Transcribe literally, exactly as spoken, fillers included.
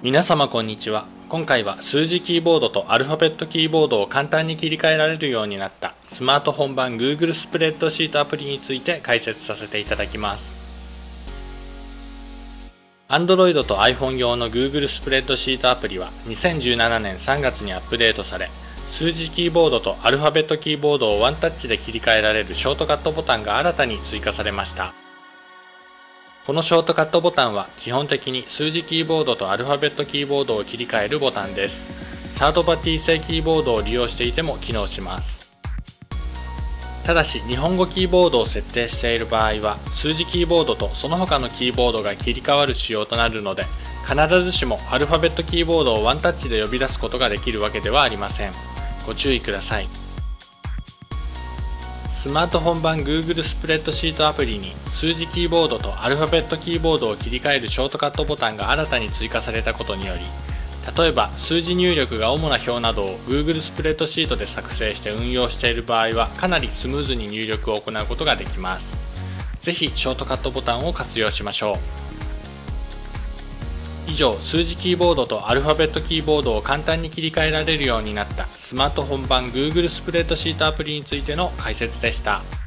皆様こんにちは。今回は数字キーボードとアルファベットキーボードを簡単に切り替えられるようになったスマートフォン版 Google スプレッドシートアプリについて解説させていただきます。Android と iPhone 用の Google スプレッドシートアプリはにせんじゅうななねんさんがつにアップデートされ、数字キーボードとアルファベットキーボードをワンタッチで切り替えられるショートカットボタンが新たに追加されました。このショートカットボタンは基本的に数字キーボードとアルファベットキーボードを切り替えるボタンです。サードパーティー製キーボードを利用していても機能します。ただし日本語キーボードを設定している場合は数字キーボードとその他のキーボードが切り替わる仕様となるので、必ずしもアルファベットキーボードをワンタッチで呼び出すことができるわけではありません。ご注意ください。スマートフォン版 Google スプレッドシートアプリに数字キーボードとアルファベットキーボードを切り替えるショートカットボタンが新たに追加されたことにより、例えば数字入力が主な表などを Google スプレッドシートで作成して運用している場合はかなりスムーズに入力を行うことができます。ぜひショートカットボタンを活用しましょう。以上、数字キーボードとアルファベットキーボードを簡単に切り替えられるようになったスマートフォン版 Google スプレッドシートアプリについての解説でした。